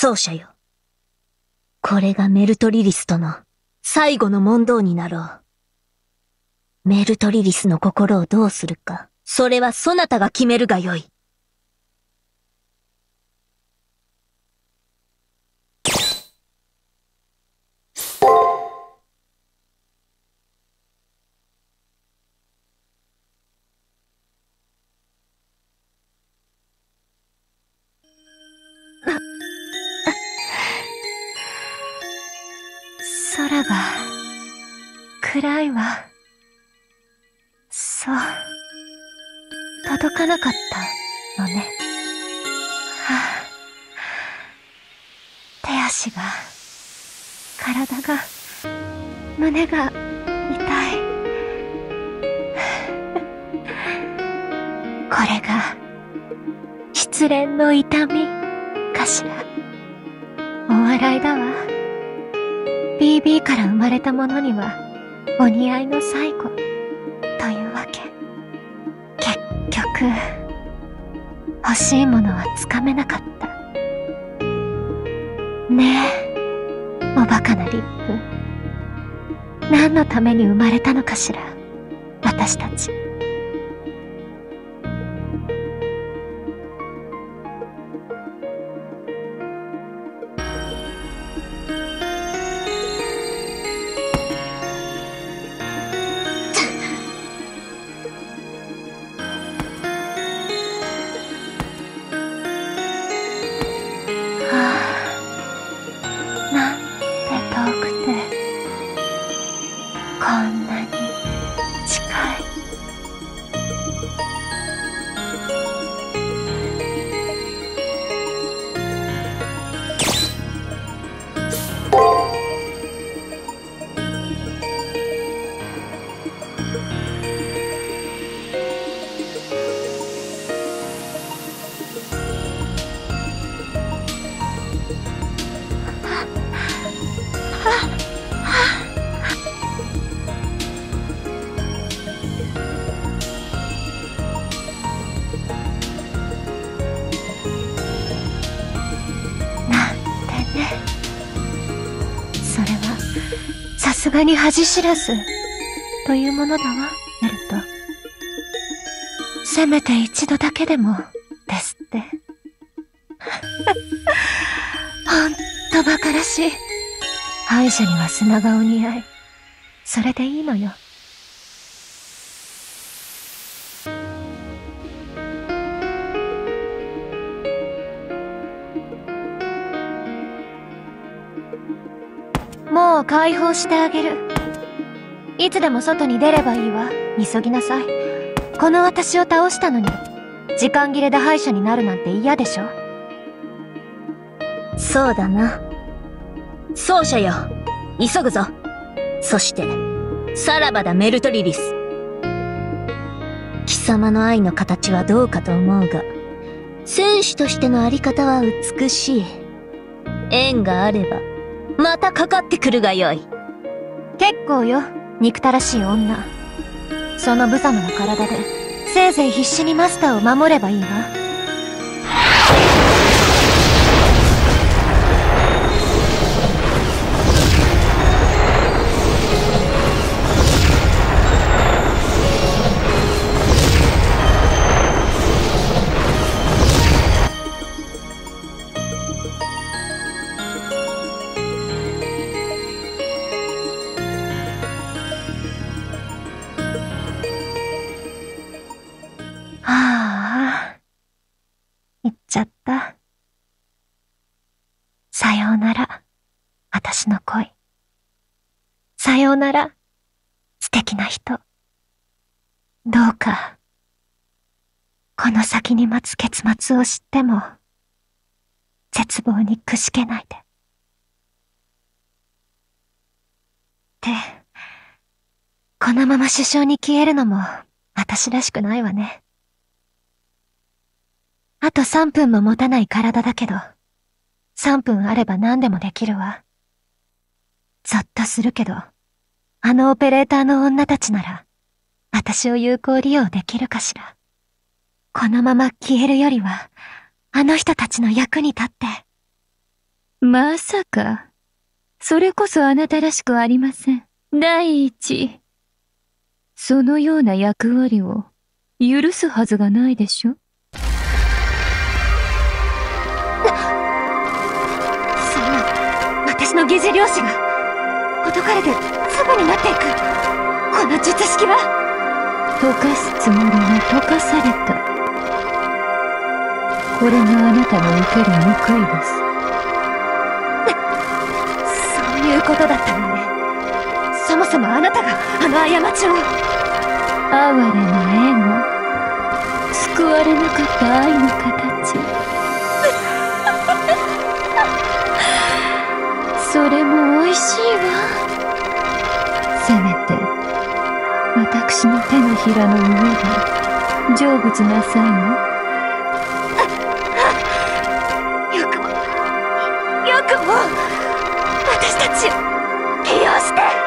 奏者よ。これがメルトリリスとの最後の問答になろう。メルトリリスの心をどうするか、それはそなたが決めるがよい。 空が暗いわ。そう、届かなかったのね。はあ、手足が、体が、胸が痛い。これが失恋の痛みかしら。お笑いだわ。BB から生まれたものにはお似合いの最後というわけ。結局欲しいものはつかめなかった。ねえ、おバカなリップ。何のために生まれたのかしら、私たち。さすがに恥知らずというものだわ、メルト。せめて一度だけでもですって。ほんと馬鹿らしい。敗者には砂がお似合い。それでいいのよ。もう解放してあげる。いつでも外に出ればいいわ。急ぎなさい。この私を倒したのに、時間切れで敗者になるなんて嫌でしょ。 そうだな。奏者よ、急ぐぞ。そして、さらばだメルトリリス。貴様の愛の形はどうかと思うが、戦士としてのあり方は美しい。縁があれば、またかかってくるがよい。 結構よ、憎たらしい女。その無様な体で、せいぜい必死にマスターを守ればいいわ。行っちゃった。さようなら、私の恋。さようなら、素敵な人。どうか、この先に待つ結末を知っても、絶望にくしけないで。って、このまま首相に消えるのも、私らしくないわね。あと3分も持たない体だけど、3分あれば何でもできるわ。ゾッとするけど、あのオペレーターの女たちなら、私を有効利用できるかしら。このまま消えるよりは、あの人たちの役に立って、 まさか、それこそあなたらしくありません。第一、そのような役割を許すはずがないでしょ。 そんな、私の疑似量子が、ほどかれて粒になっていく。この術式は溶かすつもりが溶かされた。これがあなたの受ける報いです。 そういうことだったのね。そもそもあなたがあの過ちを。 哀れなエゴ、救われなかった愛の形。それも美味しいわ。せめて私の手のひらの上で成仏なさいね。 よくも私たちを利用して。